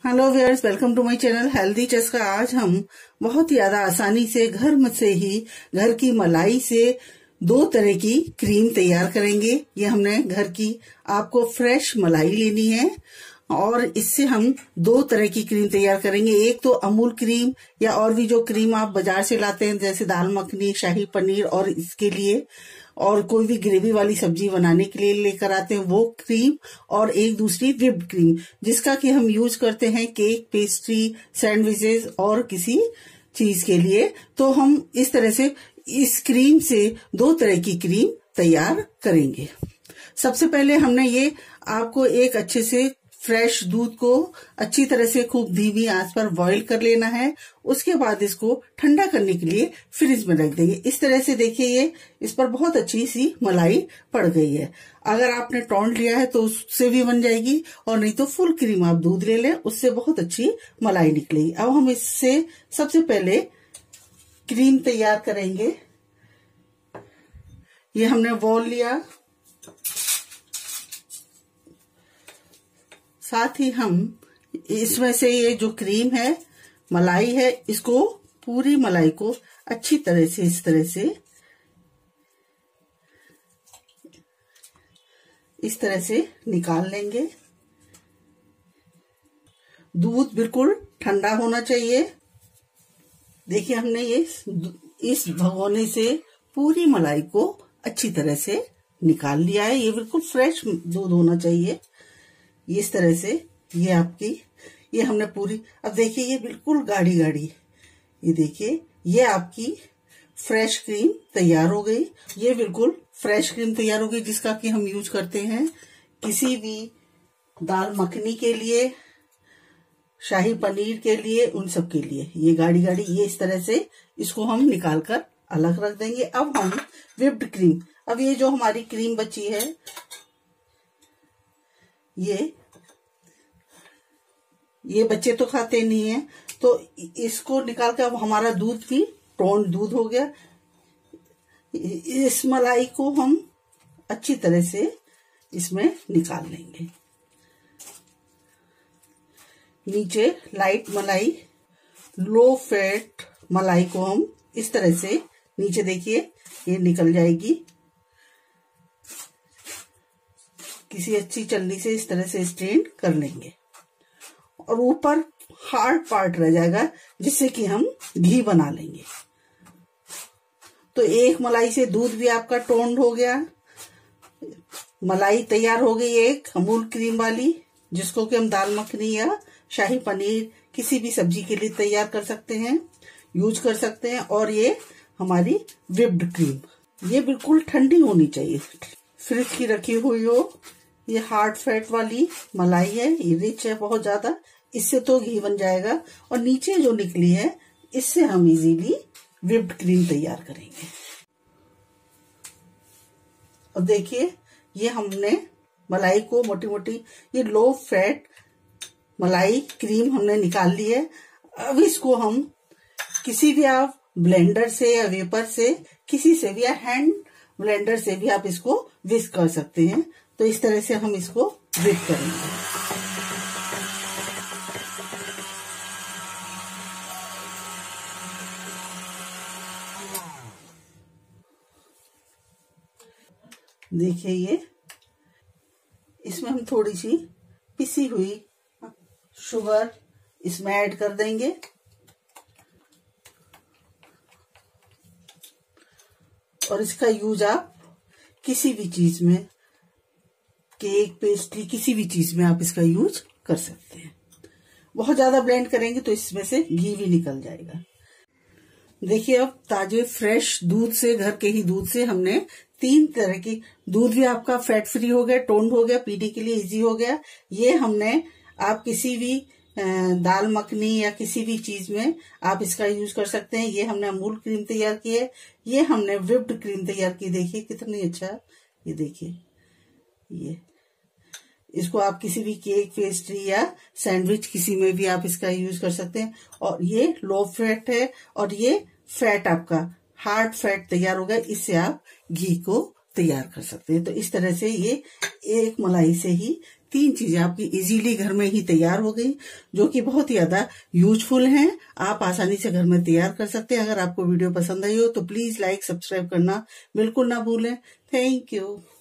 Hello viewers, welcome to my channel healthy Chaska. आज हम बहुत ही ज्यादा आसानी से घर में से ही घर की मलाई से दो तरह की क्रीम तैयार करेंगे। ये हमने घर की आपको फ्रेश मलाई लेनी है और इससे हम दो तरह की क्रीम तैयार करेंगे। एक तो अमूल क्रीम या और भी जो क्रीम आप बाजार से लाते हैं जैसे दाल मखनी, शाही पनीर और इसके लिए और कोई भी ग्रेवी वाली सब्जी बनाने के लिए लेकर आते हैं वो क्रीम, और एक दूसरी व्हिप्ड क्रीम जिसका कि हम यूज करते हैं केक, पेस्ट्री, सैंडविचेस और किसी चीज के लिए। तो हम इस तरह से इस क्रीम से दो तरह की क्रीम तैयार करेंगे। सबसे पहले हमने ये आपको एक अच्छे से फ्रेश दूध को अच्छी तरह से खूब धीमी आंच पर बॉईल कर लेना है। उसके बाद इसको ठंडा करने के लिए फ्रिज में रख देंगे। इस तरह से देखिए ये इस पर बहुत अच्छी सी मलाई पड़ गई है। अगर आपने टोंड लिया है तो उससे भी बन जाएगी और नहीं तो फुल क्रीम आप दूध ले लें, उससे बहुत अच्छी मलाई निकलेगी। अब हम इससे सबसे पहले क्रीम तैयार करेंगे। ये हमने बॉल लिया, साथ ही हम इसमें से ये जो क्रीम है, मलाई है, इसको पूरी मलाई को अच्छी तरह से इस तरह से निकाल लेंगे। दूध बिल्कुल ठंडा होना चाहिए। देखिए हमने ये इस भगोने से पूरी मलाई को अच्छी तरह से निकाल लिया है। ये बिल्कुल फ्रेश दूध होना चाहिए। इस तरह से ये आपकी ये हमने पूरी, अब देखिए ये बिल्कुल गाढ़ी गाढ़ी, ये देखिए ये आपकी फ्रेश क्रीम तैयार हो गई। ये बिल्कुल फ्रेश क्रीम तैयार हो गई जिसका कि हम यूज करते हैं किसी भी दाल मखनी के लिए, शाही पनीर के लिए, उन सब के लिए। ये गाढ़ी गाढ़ी ये इस तरह से इसको हम निकाल कर अलग रख देंगे। अब हम व्हिप्ड क्रीम, अब ये जो हमारी क्रीम बची है ये बच्चे तो खाते नहीं है, तो इसको निकाल कर अब हमारा दूध भी टोंड दूध हो गया। इस मलाई को हम अच्छी तरह से इसमें निकाल लेंगे। नीचे लाइट मलाई, लो फैट मलाई को हम इस तरह से नीचे देखिए ये निकल जाएगी। किसी अच्छी चलनी से इस तरह से स्ट्रेन कर लेंगे और ऊपर हार्ड पार्ट रह जाएगा जिससे कि हम घी बना लेंगे। तो एक मलाई से दूध भी आपका टोंड हो गया। मलाई तैयार हो गई एक अमूल क्रीम वाली, जिसको कि हम दाल मखनी या शाही पनीर किसी भी सब्जी के लिए तैयार कर सकते हैं, यूज कर सकते हैं। और ये हमारी व्हिप्ड क्रीम, ये बिल्कुल ठंडी होनी चाहिए, फ्रिज की रखी हुई हो। ये हार्ड फैट वाली मलाई है, ये रिच है बहुत ज्यादा, इससे तो घी बन जाएगा। और नीचे जो निकली है इससे हम इजीली व्हिप्ड क्रीम तैयार करेंगे। और देखिए ये हमने मलाई को मोटी मोटी, ये लो फैट मलाई क्रीम हमने निकाल ली है। अब इसको हम किसी भी आप ब्लेंडर से या वेपर से, किसी से भी, या हैंड ब्लेंडर से भी आप इसको विस्क कर सकते हैं। तो इस तरह से हम इसको विस्क करेंगे। देखिए ये इसमें हम थोड़ी सी पिसी हुई शुगर इसमें ऐड कर देंगे। और इसका यूज आप किसी भी चीज में, केक, पेस्ट्री, किसी भी चीज में आप इसका यूज कर सकते हैं। बहुत ज्यादा ब्लेंड करेंगे तो इसमें से घी भी निकल जाएगा। देखिए अब ताजे फ्रेश दूध से, घर के ही दूध से हमने तीन तरह की, दूध भी आपका फैट फ्री हो गया, टोंड हो गया, पीने के लिए इजी हो गया। ये हमने आप किसी भी दाल मखनी या किसी भी चीज में आप इसका यूज कर सकते हैं। ये हमने अमूल क्रीम तैयार की है, ये हमने व्हिप्ड क्रीम तैयार की। देखिए कितनी अच्छा, ये देखिए ये इसको आप किसी भी केक, पेस्ट्री या सैंडविच किसी में भी आप इसका यूज कर सकते हैं। और ये लो फैट है और ये फैट आपका हार्ड फैट तैयार होगा, इससे आप घी को तैयार कर सकते हैं। तो इस तरह से ये एक मलाई से ही 3 चीजें आपकी इजीली घर में ही तैयार हो गई, जो कि बहुत ज्यादा यूजफुल हैं। आप आसानी से घर में तैयार कर सकते हैं। अगर आपको वीडियो पसंद आई हो तो प्लीज लाइक सब्सक्राइब करना बिल्कुल ना भूलें। Thank you.